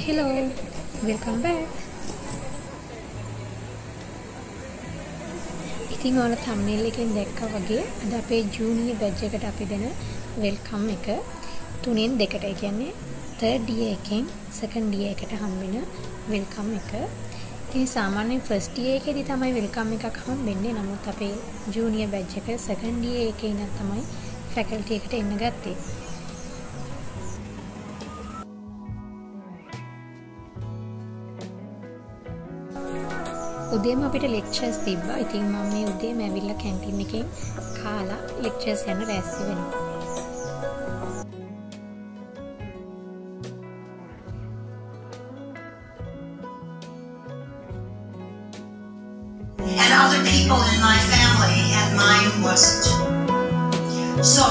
Hello, welcome back. ඉතින් ඔයාලා thumbnail එකෙන් දැක්කා වගේ අද අපේ ජූනියර් බැච් එකට අපි දෙන වෙල්කම් එක 3න් 2ට ඒ කියන්නේ 3rd year එකෙන් 2nd year එකට හම්බෙන වෙල්කම් එක. ඉතින් සාමාන්‍යයෙන් first year එකේදී තමයි වෙල්කම් එකක් හම්බෙන්නේ. නමුත් අපේ ජූනියර් බැච් එක 2nd year එකේ ඉඳන් තමයි faculty එකට එන්න ගත්තේ. උදේම අපිට ලෙක්චර්ස් තිබ්බා. ඉතින් මම මේ උදේම ඇවිල්ලා කැන්ටින් එකෙන් කාලා ලෙක්චර්ස් යන රැස්ති වෙනවා. And other people in my family, and mine wasn't. So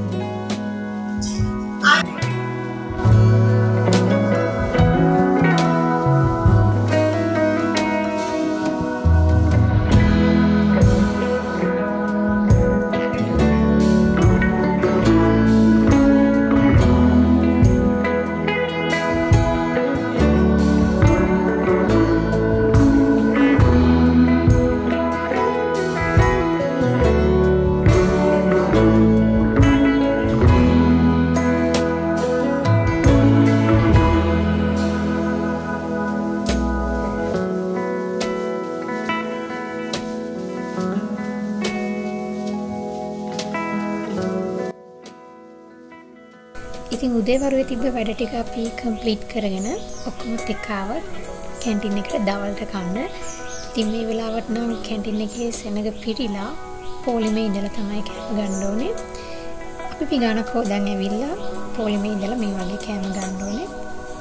ඉතින් උදේවරුේ තිබ්බ වැඩ ටික අපි කම්ප්ලීට් කරගෙන ඔක්කොමත් එක්ක ආවා කැන්ටින් එකට දවල්ට කන්න. ඉතින් මේ වෙලාවට නම් කැන්ටින් එකේ සෙනග පිරීලා පොලිමේ ඉඳලා තමයි කෑම ගන්න ඕනේ. අපි පිඟානක් හොදන් ඇවිල්ලා පොලිමේ ඉඳලා මේ වගේ කෑම ගන්න ඕනේ.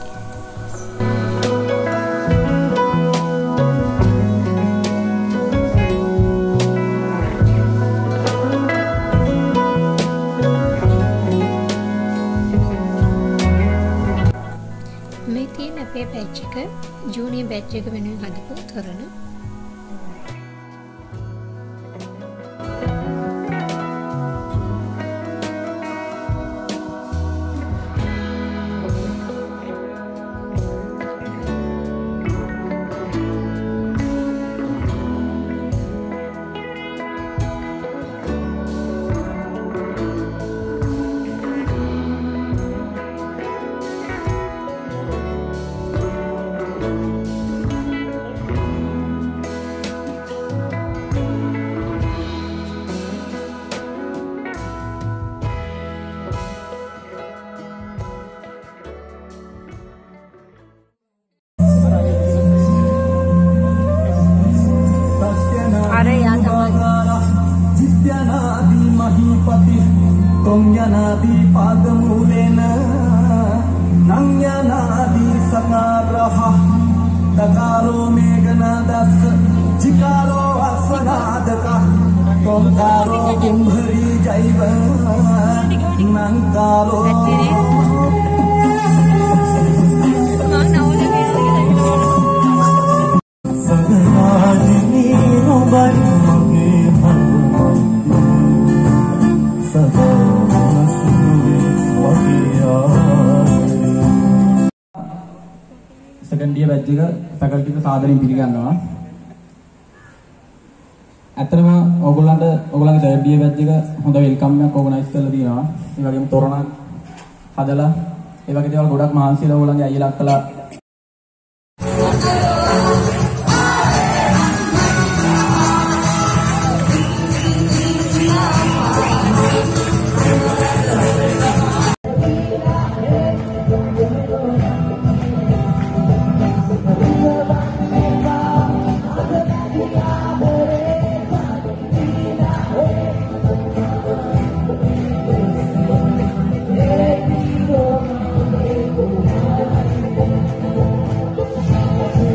අපේ බැච් එක ජූනියර් බැච් එක වෙනුවෙන් හදපු තොරණ. Tongyanaadi padamulena nangyanaadi sanagraha takaro megana das jikaro asvanadaka tomkaro kumbhari jaiva nankaro saganajini nobari second year batch එක faculty එක සාදරයෙන් පිළිගන්නවා. ඇත්තටම ඕගොල්ලන්ගේ third year batch එක හොඳ වෙල්කම් එකක් ඕගනයිස් කරලා තියෙනවා. ඒ වගේම තොරණක් හදලා ඒ වගේ දේවල් ගොඩක් මහන්සි වෙලා ඕගොල්ලන්ගේ අයියලා අක්කලා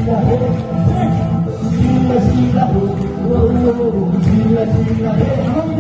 Gila,